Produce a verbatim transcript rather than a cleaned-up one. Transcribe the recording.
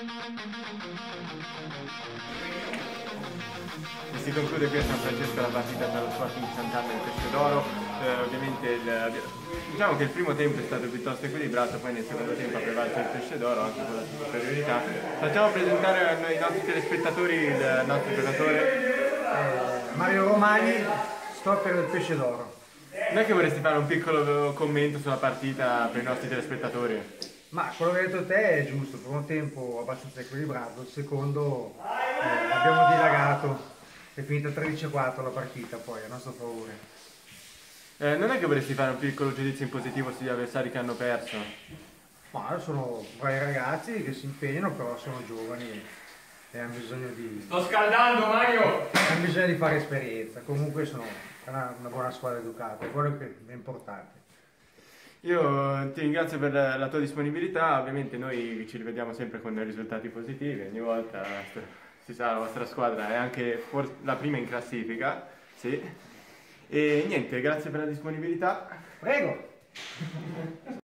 E si conclude qui a San Francesco la partita tra lo Sporting Sant'Anna e il Pesce d'Oro. Eh, ovviamente il, diciamo che il primo tempo è stato piuttosto equilibrato, poi nel secondo tempo ha prevalso il Pesce d'Oro anche con la sua superiorità. Facciamo presentare ai nostri telespettatori il nostro giocatore. Eh, Mario Romani, stopper del Pesce d'Oro. Non è che vorresti fare un piccolo commento sulla partita per i nostri telespettatori? Ma quello che hai detto te è giusto, il primo tempo abbastanza equilibrato, il secondo eh, abbiamo dilagato, è finita tredici a quattro la partita poi a nostro favore. Eh, non è che vorresti fare un piccolo giudizio in positivo sugli avversari che hanno perso? Ma sono bravi ragazzi che si impegnano, però sono giovani e hanno bisogno di, Sto scaldando, Mario! hanno bisogno di fare esperienza, comunque sono una, una buona squadra educata, è quello che è importante. Io ti ringrazio per la, la tua disponibilità, ovviamente noi ci rivediamo sempre con risultati positivi, ogni volta si sa la vostra squadra è anche for- la prima in classifica, sì. E niente, grazie per la disponibilità. Prego!